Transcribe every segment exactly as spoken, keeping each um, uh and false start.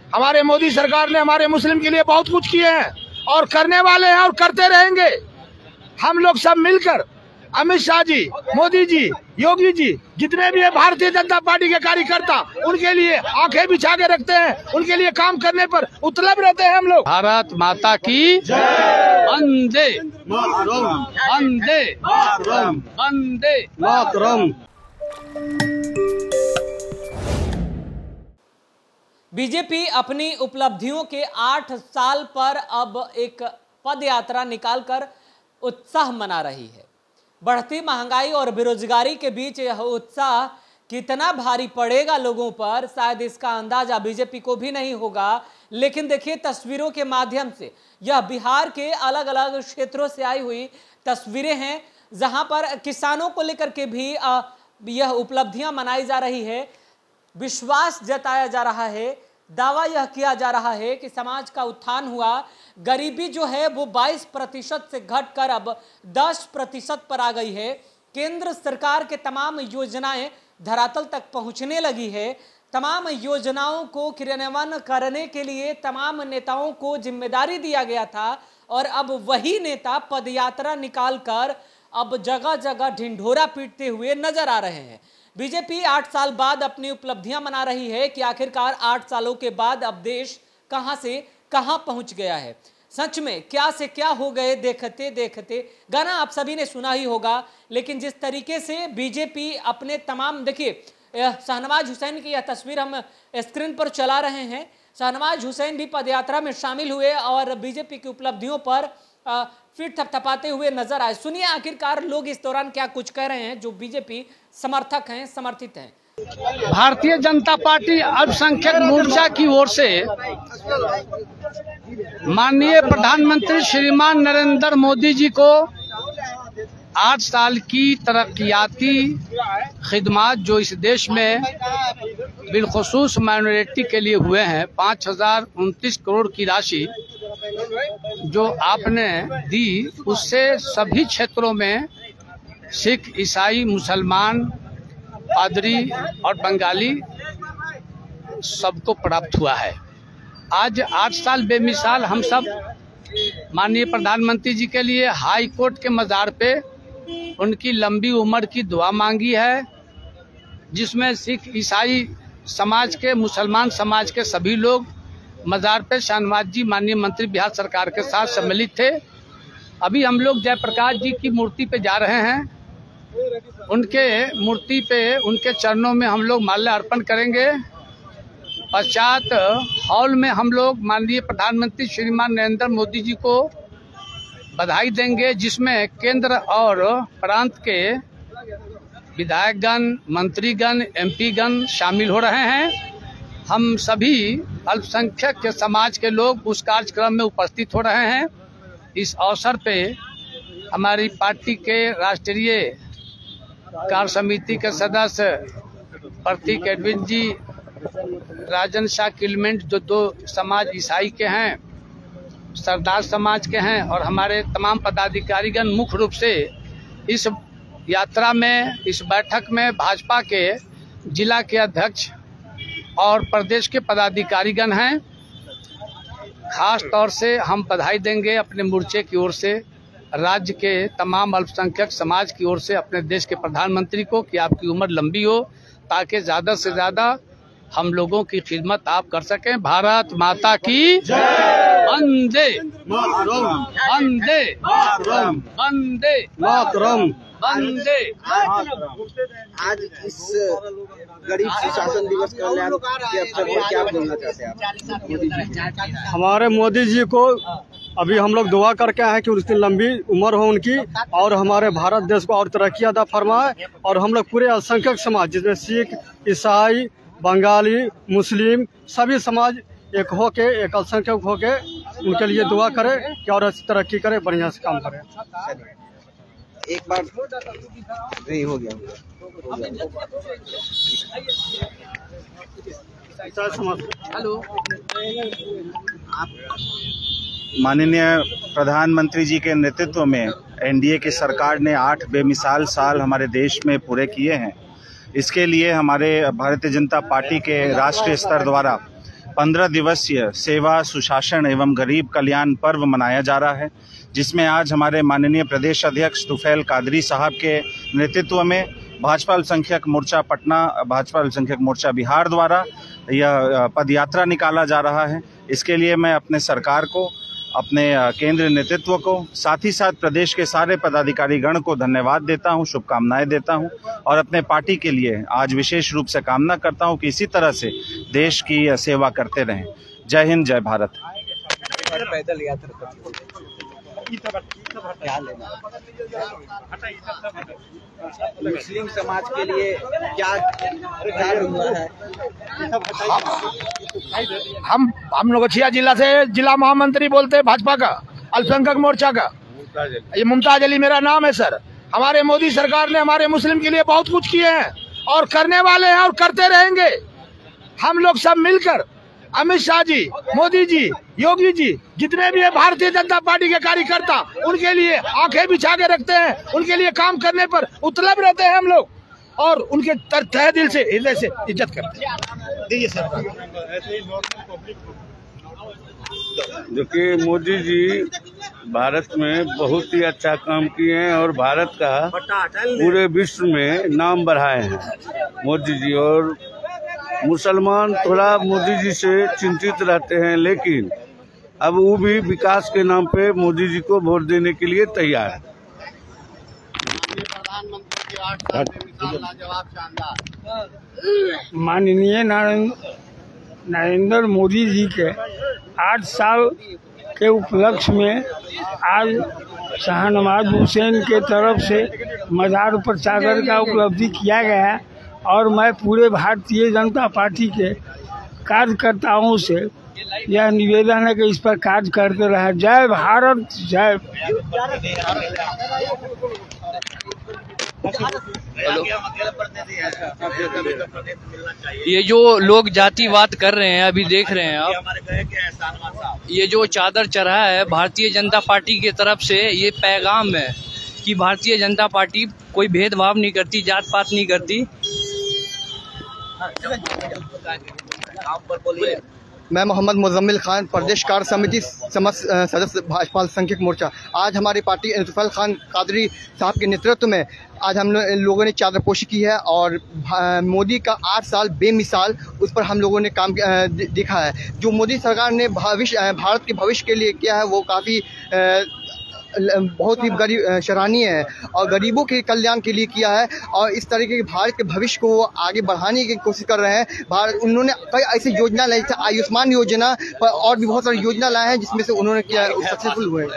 हमारे मोदी सरकार ने हमारे मुस्लिम के लिए बहुत कुछ किए हैं और करने वाले हैं और करते रहेंगे। हम लोग सब मिलकर, अमित शाह जी, मोदी जी, योगी जी, जितने भी है भारतीय जनता पार्टी के कार्यकर्ता, उनके लिए आंखें बिछा के रखते हैं, उनके लिए काम करने पर उतलब रहते हैं हम लोग। भारत माता की वंदे मातरम, वंदे मातरम, वंदे मातरम। बीजेपी अपनी उपलब्धियों के आठ साल पर अब एक पद यात्रा निकालकर उत्साह मना रही है। बढ़ती महंगाई और बेरोजगारी के बीच यह उत्साह कितना भारी पड़ेगा लोगों पर, शायद इसका अंदाजा बीजेपी को भी नहीं होगा। लेकिन देखिए, तस्वीरों के माध्यम से यह बिहार के अलग अलग क्षेत्रों से आई हुई तस्वीरें हैं, जहां पर किसानों को लेकर के भी यह उपलब्धियां मनाई जा रही है। विश्वास जताया जा रहा है, दावा यह किया जा रहा है कि समाज का उत्थान हुआ। गरीबी जो है वो बाईस प्रतिशत से घटकर अब दस प्रतिशत पर आ गई है। केंद्र सरकार के तमाम योजनाएं धरातल तक पहुंचने लगी है। तमाम योजनाओं को क्रियान्वयन करने के लिए तमाम नेताओं को जिम्मेदारी दिया गया था और अब वही नेता पदयात्रा निकालकर अब जगह जगह ढिंढोरा पीटते हुए नजर आ रहे हैं। बीजेपी आठ साल बाद अपनी उपलब्धियां मना रही है कि आखिरकार आठ सालों के बाद अब देश कहां से कहां पहुंच गया है। सच में क्या से क्या हो गए देखते देखते। गाना आप सभी ने सुना ही होगा, लेकिन जिस तरीके से बीजेपी अपने तमाम, देखिए शाहनवाज हुसैन की यह तस्वीर हम स्क्रीन पर चला रहे हैं। शाहनवाज हुसैन भी पदयात्रा में शामिल हुए और बीजेपी की उपलब्धियों पर फिर थपथपाते हुए नजर आए। सुनिए आखिरकार लोग इस दौरान क्या कुछ कह रहे हैं जो बीजेपी समर्थक हैं, समर्थित हैं। भारतीय जनता पार्टी अल्पसंख्यक मोर्चा की ओर से माननीय प्रधानमंत्री श्रीमान नरेंद्र मोदी जी को आठ साल की तरक्याती खिदमात जो इस देश में बिलखुसूस माइनॉरिटी के लिए हुए हैं, पाँच हजार उनतीस करोड़ की राशि जो आपने दी, उससे सभी क्षेत्रों में सिख, ईसाई, मुसलमान, पादरी और बंगाली सबको प्राप्त हुआ है। आज आठ साल बेमिसाल हम सब माननीय प्रधानमंत्री जी के लिए हाई कोर्ट के मजार पे उनकी लंबी उम्र की दुआ मांगी है, जिसमें सिख, ईसाई समाज के, मुसलमान समाज के सभी लोग मजार पे शाहनवाज जी माननीय मंत्री बिहार सरकार के साथ सम्मिलित थे। अभी हम लोग जयप्रकाश जी की मूर्ति पे जा रहे हैं, उनके मूर्ति पे, उनके चरणों में हम लोग माल्य अर्पण करेंगे। पश्चात हॉल में हम लोग माननीय प्रधानमंत्री श्रीमान नरेंद्र मोदी जी को बधाई देंगे, जिसमें केंद्र और प्रांत के विधायकगण, मंत्रीगण, एमपीगण शामिल हो रहे हैं। हम सभी अल्पसंख्यक के समाज के लोग उस कार्यक्रम में उपस्थित हो रहे हैं। इस अवसर पे हमारी पार्टी के राष्ट्रीय कार्य समिति के सदस्य प्रतीक एडविन जी, राजन शाह किलमेंट, जो दो समाज ईसाई के हैं, सरदार समाज के हैं, और हमारे तमाम पदाधिकारीगण मुख्य रूप से इस यात्रा में, इस बैठक में भाजपा के जिला के अध्यक्ष और प्रदेश के पदाधिकारीगण हैं। खास तौर से हम बधाई देंगे अपने मोर्चे की ओर से राज्य के तमाम अल्पसंख्यक समाज की ओर से अपने देश के प्रधानमंत्री को कि आपकी उम्र लंबी हो, ताकि ज्यादा से ज्यादा हम लोगों की खिदमत आप कर सकें। भारत माता की वंदे मातरम, वंदे मातरम, वंदे मातरम, वंदे। आज इस गरीब सुशासन दिवस के अवसर पर क्या बोलना चाहते हैं आप मोदी जी? हमारे मोदी जी को अभी हम लोग दुआ करके आए हैं कि उसकी लंबी उम्र हो उनकी, और हमारे भारत देश को और तरक्की अदा फरमाए। और हम लोग पूरे अल्पसंख्यक समाज, जिसमें सिख, ईसाई, बंगाली, मुस्लिम, सभी समाज एक हो के, एक अल्पसंख्यक हो के उनके लिए दुआ करें कि और अच्छी तरक्की करे, बढ़िया से काम करें। एक बार नहीं हो गया, हो गया। हेलो, माननीय प्रधानमंत्री जी के नेतृत्व में एनडीए की सरकार ने आठ बेमिसाल साल हमारे देश में पूरे किए हैं। इसके लिए हमारे भारतीय जनता पार्टी के राष्ट्रीय स्तर द्वारा पंद्रह दिवसीय सेवा, सुशासन एवं गरीब कल्याण पर्व मनाया जा रहा है, जिसमें आज हमारे माननीय प्रदेश अध्यक्ष तुफैल कादरी साहब के नेतृत्व में भाजपा अल्पसंख्यक मोर्चा पटना, भाजपा अल्पसंख्यक मोर्चा बिहार द्वारा यह पदयात्रा निकाला जा रहा है। इसके लिए मैं अपने सरकार को, अपने केंद्रीय नेतृत्व को, साथ ही साथ प्रदेश के सारे पदाधिकारी गण को धन्यवाद देता हूं, शुभकामनाएं देता हूं और अपने पार्टी के लिए आज विशेष रूप से कामना करता हूं कि इसी तरह से देश की सेवा करते रहें। जय हिंद, जय भारत। पैदल यात्रा मुस्लिम समाज के लिए क्या कार्य हुआ है? हम हम नौगछिया जिला से जिला महामंत्री बोलते हैं भाजपा का, अल्पसंख्यक मोर्चा का। ये मुमताज अली मेरा नाम है सर। हमारे मोदी सरकार ने हमारे मुस्लिम के लिए बहुत कुछ किए हैं और करने वाले हैं और करते रहेंगे। हम लोग सब मिलकर, अमित शाह जी, मोदी जी, योगी जी, जितने भी है भारतीय जनता पार्टी के कार्यकर्ता, उनके लिए आंखें बिछा के रखते हैं, उनके लिए काम करने पर उतलब रहते हैं हम लोग और उनके तहे दिल से हृदय से इज्जत करते हैं। दीजिए सर। देखिए, मोदी जी भारत में बहुत ही अच्छा काम किए हैं और भारत का पूरे विश्व में नाम बढ़ाए हैं मोदी जी। और मुसलमान थोड़ा मोदी जी से चिंतित रहते हैं, लेकिन अब वो भी विकास के नाम पे मोदी जी को वोट देने के लिए तैयार है। माननीय नरेंद्र मोदी जी के आठ साल के उपलक्ष्य में आज शाहनवाज हुसैन के तरफ से मजार पर चादर का उपलब्धि किया गया है और मैं पूरे भारतीय जनता पार्टी के कार्यकर्ताओं से यह निवेदन है कि इस पर कार्य करते रहे। जय भारत, जय। ये जो लोग जातिवाद कर रहे हैं, अभी देख रहे हैं आप, ये जो चादर चढ़ा है भारतीय जनता पार्टी की तरफ से, ये पैगाम है कि भारतीय जनता पार्टी कोई भेदभाव नहीं करती, जात पात नहीं करती। मैं मोहम्मद मुजम्मिल खान, प्रदेश कार्य समिति सदस्य भाजपा अल्पसंख्यक मोर्चा। आज हमारी पार्टी तुफैल खान कादरी साहब के नेतृत्व में आज हम लोगों ने चादरपोशी की है और मोदी का आठ साल बेमिसाल, उस पर हम लोगों ने काम देखा है। जो मोदी सरकार ने भविष्य भारत के भविष्य के लिए किया है वो काफ़ी बहुत ही गरीब सराहनीय है और गरीबों के कल्याण के लिए किया है और इस तरीके के भारत के भविष्य को आगे बढ़ाने की कोशिश कर रहे हैं। भारत उन्होंने कई ऐसी योजना लाई, आयुष्मान योजना पर और भी बहुत सारी योजना लाए हैं जिसमें से उन्होंने किया सक्सेसफुल हुए।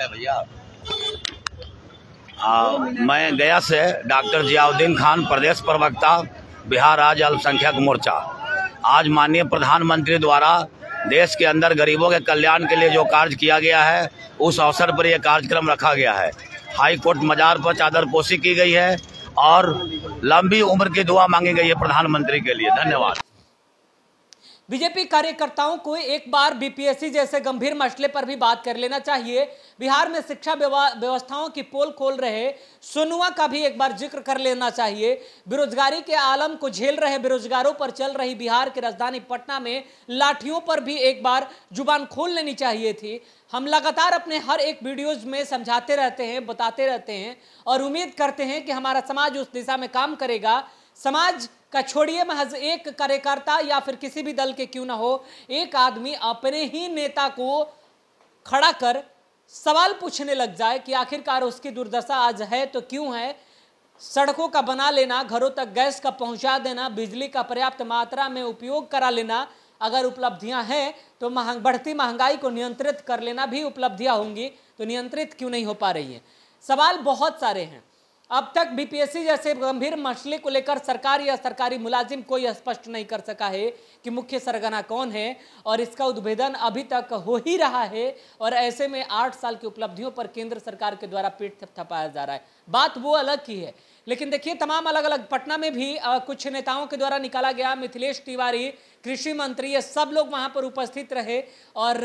मैं गया से डॉक्टर जियाउद्दीन खान, प्रदेश प्रवक्ता, बिहार राज्य अल्पसंख्यक मोर्चा। आज माननीय प्रधानमंत्री द्वारा देश के अंदर गरीबों के कल्याण के लिए जो कार्य किया गया है, उस अवसर पर यह कार्यक्रम रखा गया है। हाई कोर्ट मजार पर चादरपोशी की गई है और लंबी उम्र की दुआ मांगी गई है प्रधानमंत्री के लिए। धन्यवाद। बीजेपी कार्यकर्ताओं को एक बार बीपीएससी जैसे गंभीर मसले पर भी बात कर लेना चाहिए। बिहार में शिक्षा व्यवस्थाओं की पोल खोल रहे सोनुआ का भी एक बार जिक्र कर लेना चाहिए। बेरोजगारी के आलम को झेल रहे बेरोजगारों पर चल रही बिहार की राजधानी पटना में लाठियों पर भी एक बार जुबान खोल लेनी चाहिए थी। हम लगातार अपने हर एक वीडियोज में समझाते रहते हैं, बताते रहते हैं और उम्मीद करते हैं कि हमारा समाज उस दिशा में काम करेगा। समाज का छोड़िए, महज एक कार्यकर्ता या फिर किसी भी दल के क्यों ना हो, एक आदमी अपने ही नेता को खड़ा कर सवाल पूछने लग जाए कि आखिरकार उसकी दुर्दशा आज है तो क्यों है। सड़कों का बना लेना, घरों तक गैस का पहुंचा देना, बिजली का पर्याप्त मात्रा में उपयोग करा लेना, अगर उपलब्धियां हैं तो महंग बढ़ती महंगाई को नियंत्रित कर लेना भी उपलब्धियां होंगी, तो नियंत्रित क्यों नहीं हो पा रही हैं। सवाल बहुत सारे हैं। अब तक बीपीएससी जैसे गंभीर मसले को लेकर सरकार या सरकारी मुलाजिम कोई स्पष्ट नहीं कर सका है कि मुख्य सरगना कौन है और इसका उद्भेदन अभी तक हो ही रहा है। और ऐसे में आठ साल की उपलब्धियों पर केंद्र सरकार के द्वारा पीठ थपथपाया जा रहा है। बात वो अलग की है, लेकिन देखिए तमाम अलग अलग पटना में भी आ, कुछ नेताओं के द्वारा निकाला गया। मिथिलेश तिवारी, कृषि मंत्री, ये सब लोग वहां पर उपस्थित रहे और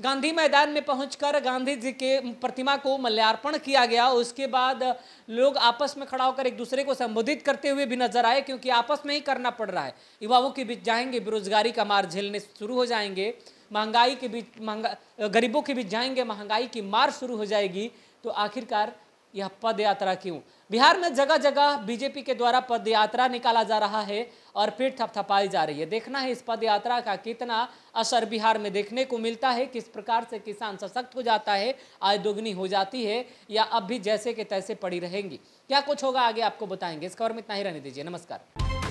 गांधी मैदान में पहुंचकर गांधी जी के प्रतिमा को माल्यार्पण किया गया। उसके बाद लोग आपस में खड़ा होकर एक दूसरे को संबोधित करते हुए भी नजर आए, क्योंकि आपस में ही करना पड़ रहा है। युवाओं के बीच जाएंगे, बेरोजगारी का मार झेलने शुरू हो जाएंगे, महंगाई के बीच महंगा गरीबों के बीच जाएंगे, महंगाई की मार शुरू हो जाएगी। तो आखिरकार यह पद यात्रा क्यों? बिहार में जगह जगह बीजेपी के द्वारा पद यात्रा निकाला जा रहा है और फिर थपथपाई जा रही है। देखना है इस पद यात्रा का कितना असर बिहार में देखने को मिलता है, किस प्रकार से किसान सशक्त हो जाता है, आय दोगुनी हो जाती है, या अब भी जैसे के तैसे पड़ी रहेंगी। क्या कुछ होगा आगे आपको बताएंगे। इस खबर में इतना ही रहने दीजिए। नमस्कार।